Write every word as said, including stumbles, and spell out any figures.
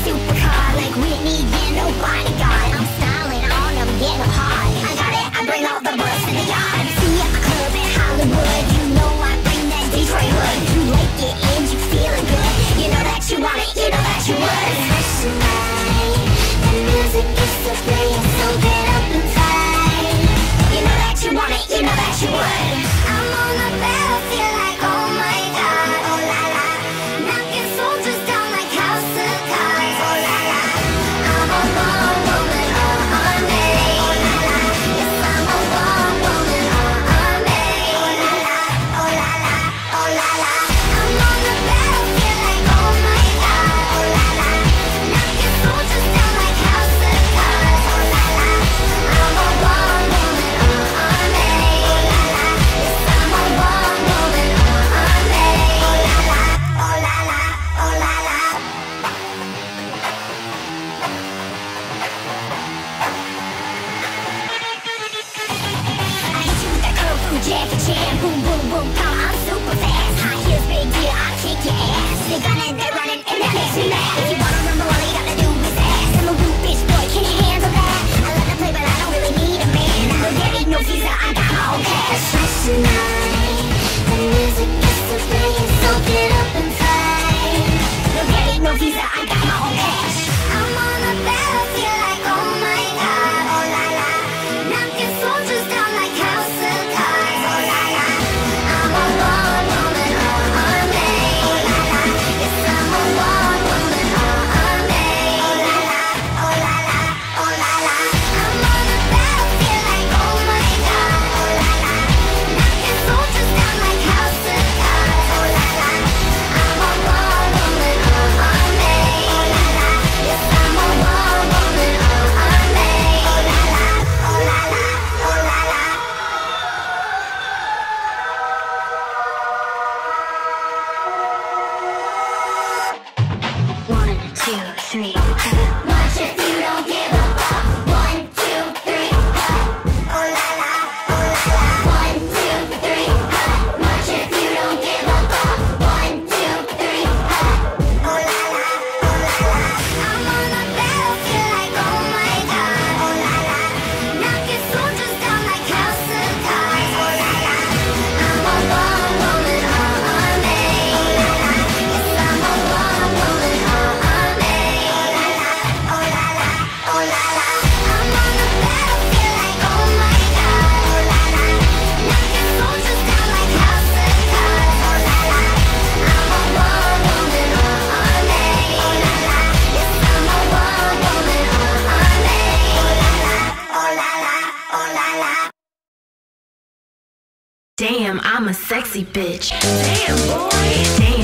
supercar like Whitney, yeah, no bodyguard. I'm styling on them, yeah, no hard. I got it, I bring all the boys in the yard. See you at the club in Hollywood, you know I bring that Detroit hood. You like it and you feeling good, you know that you want it, you know that you would. Fresh tonight, the music is still playing, so get up and fight. You know that you want it, you know that you would. I'm on the battlefield like, oh my God, oh la la. Knocking soldiers down like house of cards, oh la la. I'm a born woman, oh army, oh la la. Yes, I'm a born woman, oh army, oh la la, oh la la, oh la la. I'm on the battlefield like, oh my God, oh la la. Knocking soldiers down like house of cards, oh la la. I'm a born woman, oh army, oh la la. Yes, I'm a born woman, oh army, oh la la, oh la la, oh la la. I hit you with that curl through Jackie Chan, boom boom boom, pow, I'm super fast. High heels, big deal, I kick your ass. They gunning, they running, and that makes me mad. If you wanna rumble, all you gotta do is ask. I'm a rude bitch boy, can you handle that? I love to play, but I don't really need a man. I don't get no visa, I got my own cash. Fresh tonight, the music is still playing, so get up and fight. Don't get no visa, I got my own cash. I'm on the battlefield like, oh my God, oh la la. Knocking soldiers down like house of cards, oh la la. I'm a born woman, oh army, oh la la. Yes, I'm a born woman, oh army, oh la la, oh la la, oh la la. I'm on the battlefield like, oh my God, oh la la. Knocking soldiers down like house of cards, oh la la. I'm a born woman, oh army, oh la la. Yes, I'm a born woman, oh army, oh la la, oh la la, oh la la. One, two, three, march if you don't give a fuck. One, two, three, oh la la, oh la la. One, two, three, march if you don't give a fuck. One, two, three, oh la la, oh la la. I'm on the battlefield like, oh my God, oh la la. Knocking soldiers down like house of cards, oh la la. I'm a born woman, oh army, oh la la. Yes, I'm a born woman, oh army, oh la la, oh la la, oh la la. I'm on the battlefield like, oh my God, oh la la. Knocking soldiers down like house of cards, oh la la. I'm a born woman, oh army, oh la la. Yes, I'm a born woman, oh army, oh la la, oh la la, oh la la. Damn, I'm a sexy bitch. Damn, boy. Damn.